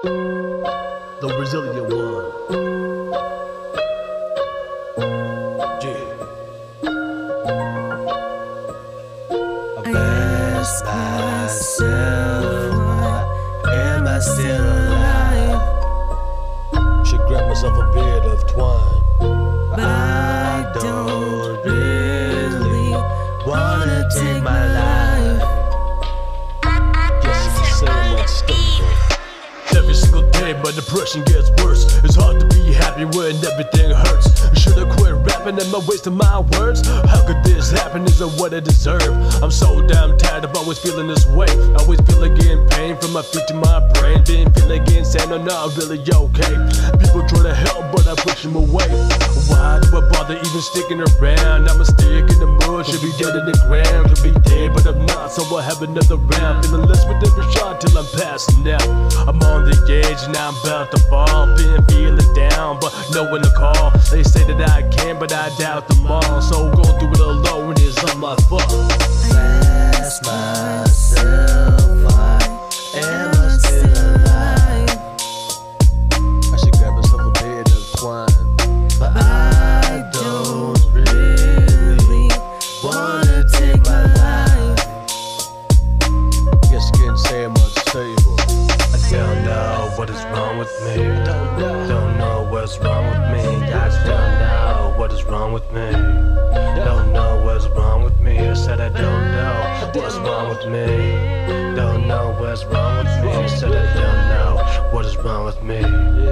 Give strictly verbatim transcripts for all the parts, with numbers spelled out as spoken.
the resilient one. Yeah. I ask myself, why am I still alive? Should grab myself a bit of twine, but I don't really wanna take my life. Yes, it's the same like stable. Every single day my depression gets worse. It's hard to be happy when everything hurts. Should I quit rapping? Am I wasting my words? How could this happen? Isn't what I deserve? I'm so damn tired of always feeling this way. Always feeling in pain from my feet to my brain. Been feeling insane or not really okay. People try to help but I push them away. Why do I bother even sticking around? I'm a stick in the mud, should be dead in the ground. Could be dead but I'm not, so I have another round. Feeling less with every shot till I'm passing out. I'm on the edge and I'm about to fall. Been feeling down but no one to call. They say that I can but I doubt them all. So go through it alone is not my fault. I ask myself, why am I still alive? I should grab myself a bit of twine, but I don't really wanna take my life. Guess you can't say I'm unstable. I don't know what is wrong with me. Don't know, don't know what's wrong with me. I just don't know what is wrong with me. Don't know what's wrong with me. I said I don't know what's wrong with me. Don't know what's wrong with me. I said I don't know what is wrong with me.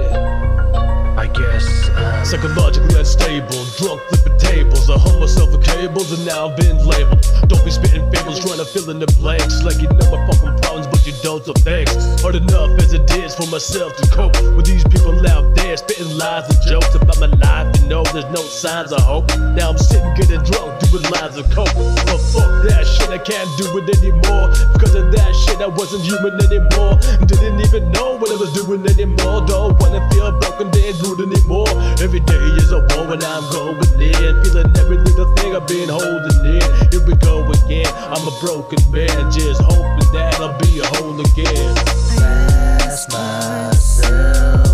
I guess I'm psychologically unstable, drunk flipping tables. I hung myself with cables and now I've been labeled. Don't be spitting fables trying to fill in the blanks. Like you know my fucking problems but you don't, so thanks. Hard enough as it is for myself to cope with these people out there spitting lies and jokes about my life. You know there's no signs of hope. Now I'm sitting getting drunk doing lines of coke. But fuck that shit, I can't do it anymore. Because of that shit I wasn't human anymore. Didn't even know what I was doing anymore. Don't wanna feel broken, dead, rude anymore. Every day is a war when I'm going in. Feeling every little thing I've been holding in. Here we go again, I'm a broken man. Just hoping that I'll be whole again. I ask myself,